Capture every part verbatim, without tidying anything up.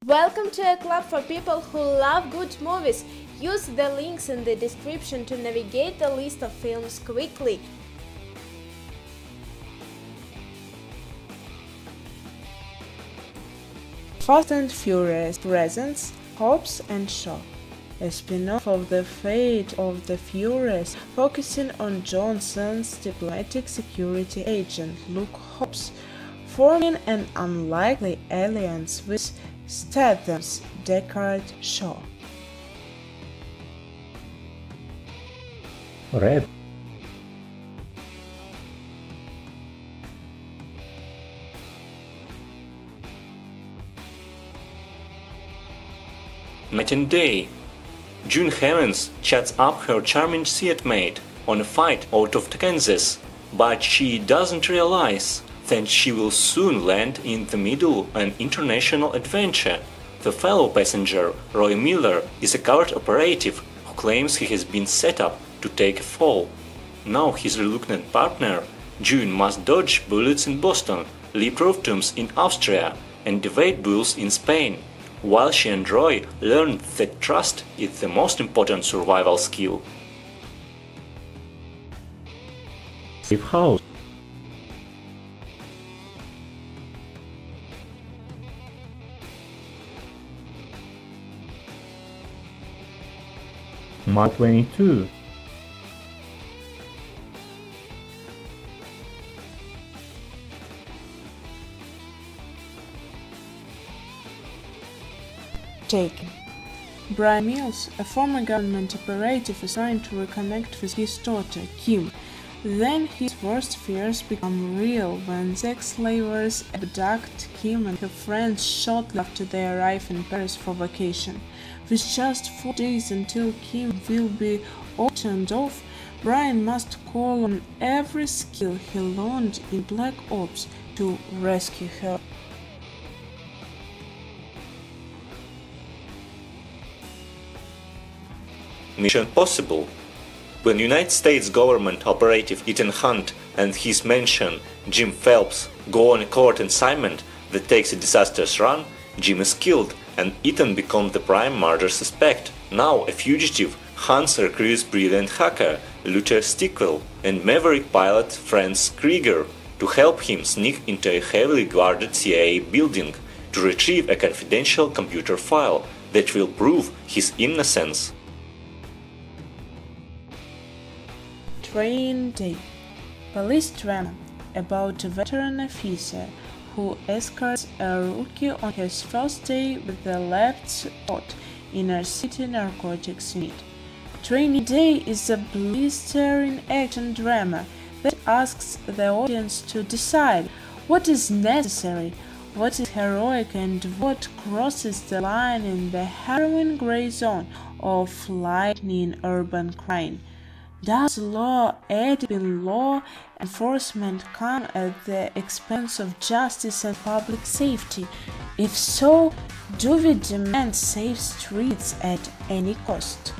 Welcome to a club for people who love good movies. Use the links in the description to navigate the list of films quickly. Fast and Furious presents Hobbs and Shaw, a spin-off of The Fate of the Furious, focusing on Johnson's diplomatic security agent Luke Hobbs, forming an unlikely alliance with Statham's Deckard Shaw. Red. Night and Day. June Heavens chats up her charming Seat mate on a fight out of Kansas, but she doesn't realize that she will soon land in the middle of an international adventure. The fellow passenger, Roy Miller, is a covert operative who claims he has been set up to take a fall. Now his reluctant partner, June, must dodge bullets in Boston, leap roof tombs in Austria, and evade bulls in Spain, while she and Roy learn that trust is the most important survival skill. Safe House. Mark twenty-two. Taken. Brian Mills, a former government operative, is trying to reconnect with his daughter, Kim. Then his worst fears become real when the ex-slavers abduct Kim and her friends shortly after they arrive in Paris for vacation. With just four days until Kim will be auctioned off, Brian must call on every skill he learned in Black Ops to rescue her. Mission Possible. When United States government operative Ethan Hunt and his mention Jim Phelps go on a court assignment that takes a disastrous run, Jim is killed and Ethan becomes the prime murder suspect. Now a fugitive, Hunt recruits brilliant hacker Luther Stickwell and maverick pilot Franz Krieger to help him sneak into a heavily guarded C I A building to retrieve a confidential computer file that will prove his innocence. Training Day. Police drama about a veteran officer who escorts a rookie on his first day with the left spot in a city narcotics unit. Training Day is a blistering action drama that asks the audience to decide what is necessary, what is heroic, and what crosses the line in the harrowing gray zone of lightning urban crime. Does law-abiding law enforcement come at the expense of justice and public safety? If so, do we demand safe streets at any cost?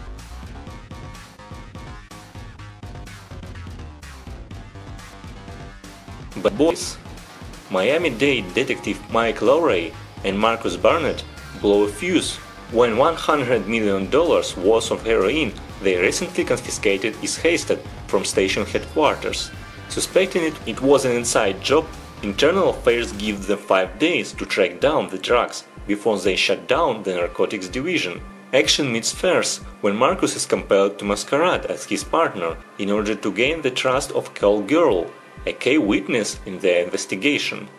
But boys, Miami-Dade detective Mike Lowry and Marcus Barnett blow a fuse when one hundred million dollars worth of heroin they recently confiscated is heisted from station headquarters. Suspecting it, it was an inside job, Internal Affairs gives them five days to track down the drugs before they shut down the narcotics division. Action meets farce when Marcus is compelled to masquerade as his partner in order to gain the trust of Call Girl, a key witness in the investigation.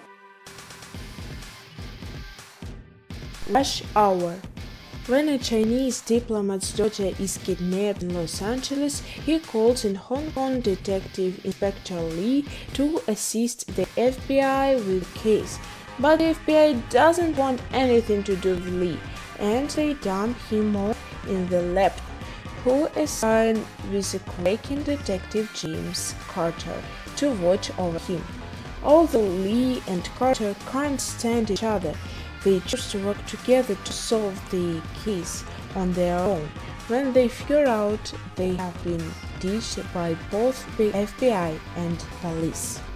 Rush Hour. When a Chinese diplomat's daughter is kidnapped in Los Angeles, he calls in Hong Kong Detective Inspector Lee to assist the F B I with the case. But the F B I doesn't want anything to do with Lee, and they dump him off in the lab, who is assigned with the quaking detective James Carter to watch over him. Although Lee and Carter can't stand each other, they choose to work together to solve the case on their own when they figure out they have been ditched by both the F B I and police.